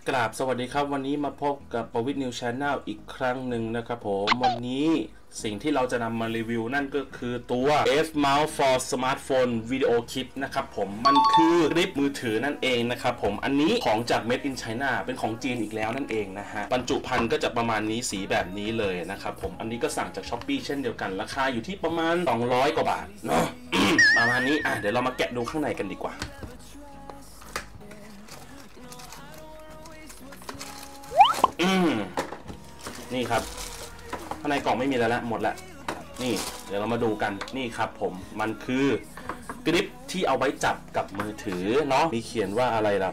กราบสวัสดีครับวันนี้มาพบกับประวิทย์นิวชาแนลอีกครั้งหนึ่งนะครับผมวันนี้สิ่งที่เราจะนำมารีวิวนั่นก็คือตัว F Mouse for Smartphone Video Kit นะครับผมมันคือกริปมือถือนั่นเองนะครับผมอันนี้ของจาก Made in China เป็นของจีนอีกแล้วนั่นเองนะฮะบรรจุภัณฑ์ก็จะประมาณนี้สีแบบนี้เลยนะครับผมอันนี้ก็สั่งจาก Shopee เช่นเดียวกันราคาอยู่ที่ประมาณ200กว่าบาทเนาะ ประมาณนี้เดี๋ยวเรามาแกะดูข้างในกันดีกว่านี่ครับข้างในกล่องไม่มีแล้วหมดแล้วนี่เดี๋ยวเรามาดูกันนี่ครับผมมันคือกริปที่เอาไว้จับกับมือถือเนาะมีเขียนว่าอะไรล่ะ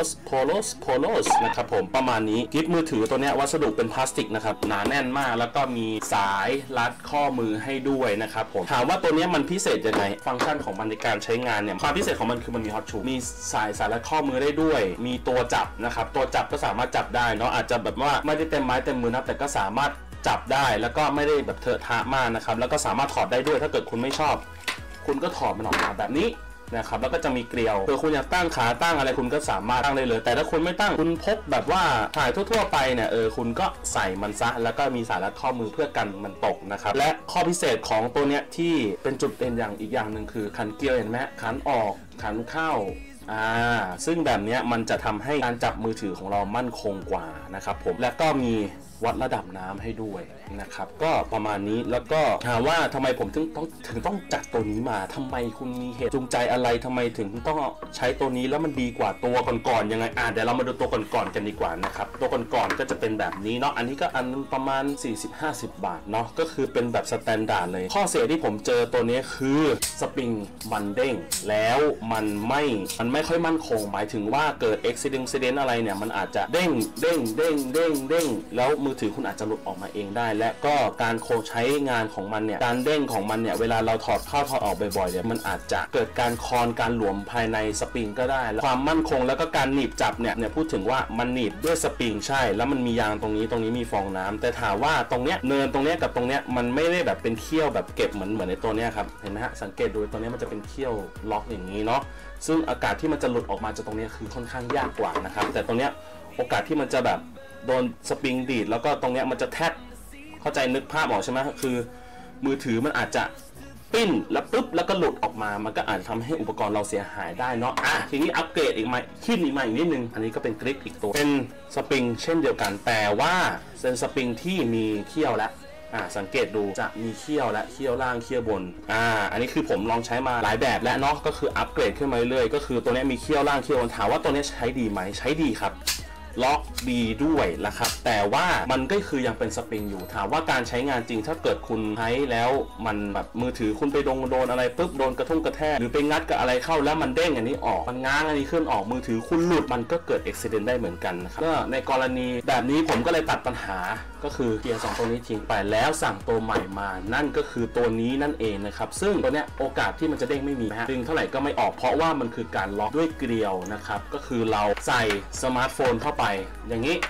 Polos นะครับผมประมาณนี้กริปมือถือตัวนี้วัสดุเป็นพลาสติกนะครับหนาแน่นมากแล้วก็มีสายรัดข้อมือให้ด้วยนะครับผมถามว่าตัวนี้มันพิเศษยังไงฟังก์ชันของมันในการใช้งานเนี่ยความพิเศษของมันคือมันมีฮอตชูมีสายรัดข้อมือได้ด้วยมีตัวจับนะครับตัวจับก็สามารถจับได้เนาะอาจจะแบบว่าไม่ได้เต็มไม้เต็มมือนะแต่ก็สามารถจับได้แล้วก็ไม่ได้แบบเถอะทะมากนะครับแล้วก็สามารถถอดได้ด้วยถ้าเกิดคุณไม่ชอบคุณก็ถอดมันออกมาแบบนี้นะครับแล้วก็จะมีเกลียวเผื่อคุณอยากตั้งขาตั้งอะไรคุณก็สามารถตั้งได้เลยแต่ถ้าคุณไม่ตั้งคุณพกแบบว่าถ่ายทั่วๆไปเนี่ยคุณก็ใส่มันซะแล้วก็มีสายรัดข้อมือเพื่อกันมันตกนะครับและข้อพิเศษของตัวเนี้ยที่เป็นจุดเด่นอย่างอีกอย่างหนึ่งคือขันเกลียวเห็นไหมขันออกขันเข้าซึ่งแบบนี้มันจะทำให้การจับมือถือของเรามั่นคงกว่านะครับผมและก็มีวัดระดับน้ำให้ด้วยนะครับก็ประมาณนี้แล้วก็ถามว่าทำไมผมถึงต้องจัดตัวนี้มาทำไมคุณมีเหตุจูงใจอะไรทำไมถึงต้องใช้ตัวนี้แล้วมันดีกว่าตัวก่อนๆยังไงเดี๋ยวเรามาดูตัวก่อนๆกันดีกว่านะครับตัวก่อนๆก็จะเป็นแบบนี้เนาะอันนี้ก็อันประมาณ40-50 บาทเนาะก็คือเป็นแบบสแตนดาร์ดเลยข้อเสียที่ผมเจอตัวนี้คือสปริงมันเด้งแล้วมันไม่ค่อยมั่นคงหมายถึงว่าเกิดอุบิเหตุอะไรเนี่ยมันอาจจะเด้งแล้วมือถือคุณอาจจะหลุดออกมาเองได้และก็การใช้งานของมันเนี่ยการเด้งของมันเนี่ยเวลาเราถอดเข้าถอดออกบ่อยๆเนี่ยมันอาจจะเกิดการการหลวมภายในสปริงก็ได้และความมั่นคงแล้วก็การหนีบจับเนี่ยพูดถึงว่ามันหนีบด้วยสปริงใช่แล้วมันมียางตรงนี้มีฟองน้ำแต่ถามว่าตรงเนี้ยเนินตรงเนี้ยกับตรงเนี้ยมันไม่ได้แบบเป็นเขี้ยวแบบเก็บเหมือนในตัวเนี้ยครับเห็นไหมฮะสังเกตดูตัวเนี้ยมันจะเป็นเขี้ยวล็อกอย่างนี้เนาะซึ่งอากาศที่มันจะหลุดออกมาจากตรงนี้คือค่อนข้างยากกว่านะครับแต่ตรงเนี้ยโอกาสที่มันจะแบบโดนสปริงดีดแล้วก็ตรงเนี้ยมันจะแทกเข้าใจนึกภาพออกใช่ไหมคือมือถือมันอาจจะปิ้นแล้วปุ๊บแล้วก็หลุดออกมามันก็อาจทำให้อุปกรณ์เราเสียหายได้เนาะทีนี้อัปเกรดอีกไหมขึ้นอีกมาอีกนิดนึงอันนี้ก็เป็นกริปอีกตัวเป็นสปริงเช่นเดียวกันแต่ว่าเป็นสปริงที่มีเขี้ยวและสังเกตดูจะมีเขี้ยวและเขี้ยวล่างเขี้ยวบนอันนี้คือผมลองใช้มาหลายแบบแล้วเนาะก็คืออัปเกรดขึ้นมาเรื่อยๆก็คือตัวนี้มีเขี้ยวล่างเขี้ยวบนถามว่าตัวนี้ใช้ดีไหมใช้ดีครับล็อกดีด้วยนะครับแต่ว่ามันก็คือยังเป็นสปริงอยู่ถามว่าการใช้งานจริงถ้าเกิดคุณใช้แล้วมันแบบมือถือคุณไปโดนอะไรปุ๊บโดนกระทุ่งกระแทกหรือไปงัดกับอะไรเข้าแล้วมันเด้งอันนี้ออกมันง้างอันนี้ขึ้นออกมือถือคุณหลุดมันก็เกิดอุบิเหตุได้เหมือนกันนะครับก็ในกรณีแบบนี้ผมก็เลยตัดปัญหาก็คือเกียร์2ตัวนี้ทิ้งไปแล้วสั่งตัวใหม่มานั่นก็คือตัวนี้นั่นเองนะครับซึ่งตัวเนี้ยโอกาสที่มันจะเด้งไม่มีนะดึงเท่าไหร่ก็ไม่ออกเพราะว่ามันคือการล็อกด้วยเกลียวนะครับก็คือเราใส่สมาร์ทโฟนเข้าไปอย่างนี้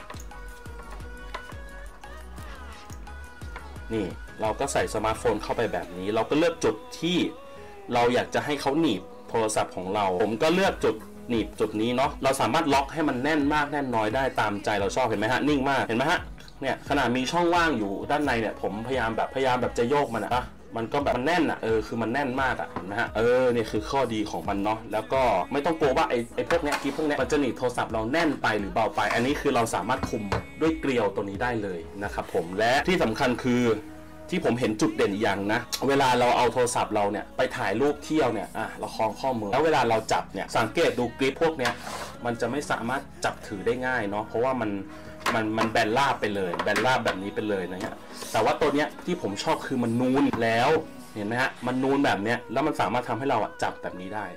นี่เราก็ใส่สมาร์ทโฟนเข้าไปแบบนี้เราก็เลือกจุดที่เราอยากจะให้เขาหนีบโทรศัพท์ของเราผมก็เลือกจุดหนีบจุดนี้เนาะเราสามารถล็อกให้มันแน่นมากแน่นน้อยได้ตามใจเราชอบเห็นไหมฮะนิ่งมากเห็นไหมฮะเนี่ยขนาดมีช่องว่างอยู่ด้านในเนี่ยผมพยายามแบบจะโยกมันมันก็แบบมันแน่นคือมันแน่นมากเห็นไหมฮะนี่คือข้อดีของมันเนาะแล้วก็ไม่ต้องกลัวว่าไอ้พวกเนี้ยพวกเนี้ยมันจะหนีบโทรศัพท์เราแน่นไปหรือเบาไปอันนี้คือเราสามารถคุมด้วยเกลียวตัวนี้ได้เลยนะครับผมและที่สำคัญคือที่ผมเห็นจุดเด่นอย่างนะเวลาเราเอาโทรศัพท์เราเนี่ยไปถ่ายรูปเที่ยวเนี่ยเราคล้องข้อมือแล้วเวลาเราจับเนี่ยสังเกตดูกริปพวกเนี้ยมันจะไม่สามารถจับถือได้ง่ายเนาะเพราะว่ามันแบนราบไปเลยแบนราบแบบนี้ไปเลยนะฮะแต่ว่าตัวเนี้ยที่ผมชอบคือมันนูนแล้วเห็นไหมฮะมันนูนแบบเนี้ยแล้วมันสามารถทำให้เราจับแบบนี้ได้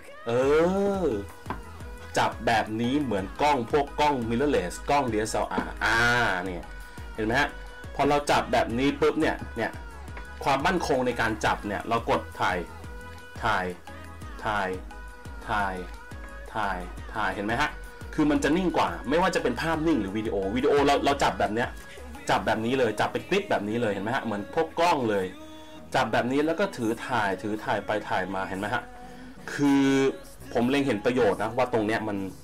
จับแบบนี้เหมือนกล้องพวกกล้อง mirrorless กล้อง DSLR เนี่ยเห็นไหมฮะพอเราจับแบบนี้ปุ๊บเนี่ยความมั่นคงในการจับเนี่ยเรากดถ่ายเห็นไหมฮะคือมันจะนิ่งกว่าไม่ว่าจะเป็นภาพนิ่งหรือวิดีโอเราจับแบบเนี้ยจับแบบนี้เลยจับเป็นคลิปแบบนี้เลยเห็นไหมฮะเหมือนพกกล้องเลยจับแบบนี้แล้วก็ถือถ่ายไปถ่ายมาเห็นไหมฮะคือผมเล็งเห็นประโยชน์นะว่าตรงเนี้ย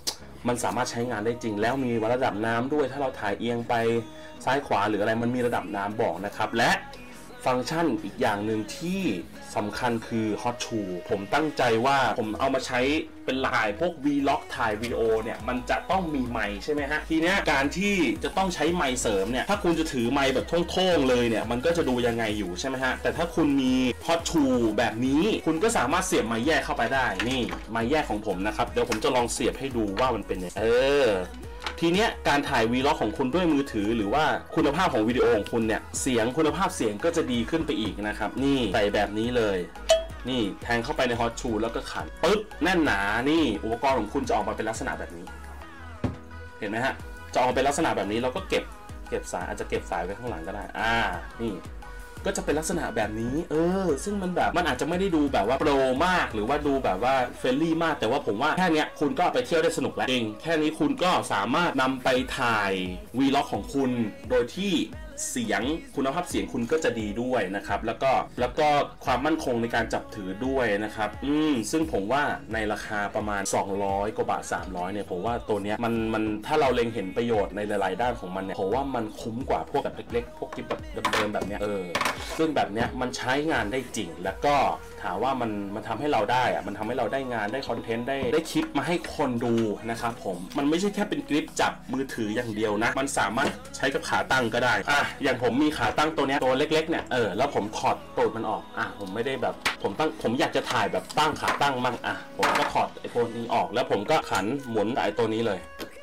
มันสามารถใช้งานได้จริงแล้วมีระดับน้ำด้วยถ้าเราถ่ายเอียงไปซ้ายขวาหรืออะไรมันมีระดับน้ำบอกนะครับและฟังก์ชันอีกอย่างหนึ่งที่สำคัญคือ Hot Shoe ผมตั้งใจว่าผมเอามาใช้เป็นถ่ายพวก Vlog ถ่ายวิดีโอเนี่ยมันจะต้องมีไมค์ใช่ไหมฮะทีเนี้ยการที่จะต้องใช้ไมค์เสริมเนี่ยถ้าคุณจะถือไมค์แบบโท่งๆเลยเนี่ยมันก็จะดูยังไงอยู่ใช่ไหมฮะแต่ถ้าคุณมี Hot Shoe แบบนี้คุณก็สามารถเสียบไมค์แยกเข้าไปได้นี่ไมค์แยกของผมนะครับเดี๋ยวผมจะลองเสียบให้ดูว่ามันเป็นยังไงทีเนี้ยการถ่ายวีล็อกของคุณด้วยมือถือหรือว่าคุณภาพของวิดีโอของคุณเนี่ยเสียงคุณภาพเสียงก็จะดีขึ้นไปอีกนะครับนี่ใส่แบบนี้เลยนี่แทงเข้าไปใน Hot Shoe แล้วก็ขันปึ๊บแน่นหนานี่อุปกรณ์ของคุณจะออกมาเป็นลักษณะแบบนี้เห็นไหมฮะจะออกมาเป็นลักษณะแบบนี้เราก็เก็บสายอาจจะเก็บสายไว้ข้างหลังก็ได้นี่ก็จะเป็นลักษณะแบบนี้ซึ่งมันแบบมันอาจจะไม่ได้ดูแบบว่าโปรมากหรือว่าดูแบบว่าเฟรนลี่มากแต่ว่าผมว่าแค่นี้คุณก็ไปเที่ยวได้สนุกแล้วเองแค่นี้คุณก็สามารถนำไปถ่ายวีล็อกของคุณโดยที่เสียงคุณภาพเสียงคุณก็จะดีด้วยนะครับแล้วก็ความมั่นคงในการจับถือด้วยนะครับซึ่งผมว่าในราคาประมาณ200กว่าบาท300เนี่ยผมว่าตัวเนี้ยมันถ้าเราเล็งเห็นประโยชน์ในหลายๆด้านของมันเนี่ยผมว่ามันคุ้มกว่าพวกแบบเล็กๆพวกกิ๊บแบบเดิมๆแบบเนี้ยซึ่งแบบเนี้ยมันใช้งานได้จริงแล้วก็ถามว่ามันทำให้เราได้มันทำให้เราได้งานได้คอนเทนต์ได้คลิปมาให้คนดูนะครับผมมันไม่ใช่แค่เป็นคลิปจับมือถืออย่างเดียวนะมันสามารถใช้กับขาตั้งก็ได้อย่างผมมีขาตั้งตัวเนี้ยตัวเล็กๆเนี่ยแล้วผมถอดตูดมันออกผมไม่ได้แบบผมอยากจะถ่ายแบบตั้งขาตั้งมั่งผมก็ถอดไอ้ตัวนี้ออกแล้วผมก็ขันหมุนไอ้ตัวนี้เลย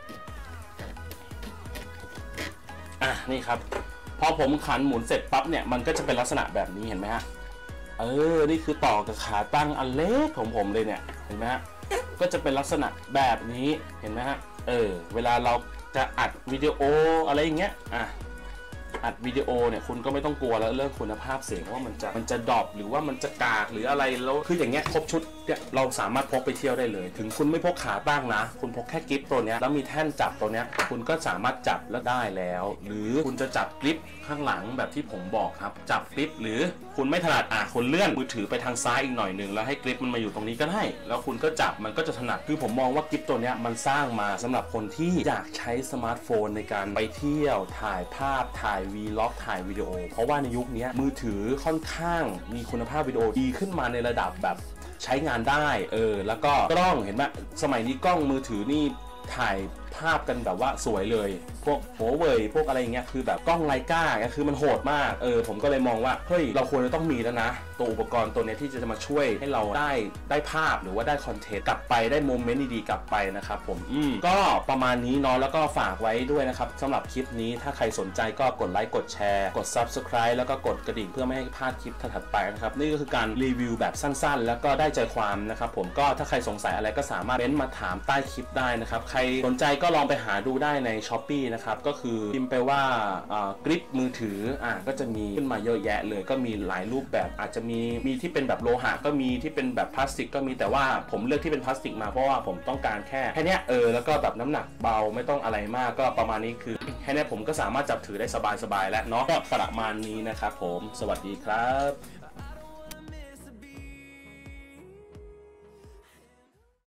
นี่ครับพอผมขันหมุนเสร็จปั๊บเนี่ยมันก็จะเป็นลักษณะแบบนี้เห็นไหมฮะนี่คือต่อกับขาตั้งอันเล็กของผมเลยเนี่ยเห็นไหมฮะก็จะเป็นลักษณะแบบนี้เห็นไหมฮะเวลาเราจะอัดวิดีโออะไรอย่างเงี้ยอัดวิดีโอเนี่ยคุณก็ไม่ต้องกลัวแล้วเรื่องคุณภาพเสียงว่ามันจะดรอปหรือว่ามันจะกากหรืออะไรแล้วคืออย่างเงี้ยครบชุดเนี่ยเราสามารถพกไปเที่ยวได้เลยถึงคุณไม่พกขาตั้งนะคุณพกแค่กริปตัวเนี้ยแล้วมีแท่นจับตัวเนี้ยคุณก็สามารถจับแล้วได้แล้วหรือคุณจะจับกริปข้างหลังแบบที่ผมบอกครับจับกริปหรือคุณไม่ถนัดคุณเลื่อนมือถือไปทางซ้ายอีกหน่อยนึงแล้วให้กริปมันมาอยู่ตรงนี้ก็ได้แล้วคุณก็จับมันก็จะถนัดคือผมมองว่ากริปตัวเนี้ยมันสร้างมาสำหรับคนที่อยากใช้สมาร์ทโฟนในการไปเที่ยวถ่ายภาพถ่ายวีล็อกถ่ายวิดีโอเพราะว่าในยุคนี้มือถือค่อนข้างมีคุณภาพวิดีโอดีขึ้นมาในระดับแบบใช้งานได้แล้วก็กล้องเห็นไหมสมัยนี้กล้องมือถือนี่ถ่ายภาพกันแบบว่าสวยเลยพวกหัวเว่ยพวกอะไรเงี้ยคือแบบกล้องไลกาคือมันโหดมากผมก็เลยมองว่าเฮ้ยเราควรจะต้องมีแล้วนะตัวอุปกรณ์ตัวนี้ที่จะมาช่วยให้เราได้ภาพหรือว่าได้คอนเทนต์กลับไปได้โมเมนต์ดีๆกลับไปนะครับผมก็ประมาณนี้เนาะแล้วก็ฝากไว้ด้วยนะครับสำหรับคลิปนี้ถ้าใครสนใจก็กดไลค์กดแชร์กด Subscribe แล้วก็กดกระดิ่งเพื่อไม่ให้พลาดคลิปถัดไปนะครับนี่ก็คือการรีวิวแบบสั้นๆแล้วก็ได้ใจความนะครับผมก็ถ้าใครสงสัยอะไรก็สามารถเม้นต์มาถามใต้คลิปได้นะครับใครสนใจก็ลองไปหาดูได้ใน Shopee นะครับก็คือพิมพ์ไปว่ากริปมือถือก็จะมีขึ้นมาเยอะแยะเลยก็มีหลายรูปแบบอาจจะมีที่เป็นแบบโลหะก็มีที่เป็นแบบพลาสติกก็มีแต่ว่าผมเลือกที่เป็นพลาสติกมาเพราะว่าผมต้องการแค่เนี้ยแล้วก็แบบน้ำหนักเบาไม่ต้องอะไรมากก็ประมาณนี้คือแค่นี้ผมก็สามารถจับถือได้สบายๆแล้วเนาะก็ประมาณนี้นะครับผมสวัสดีครับ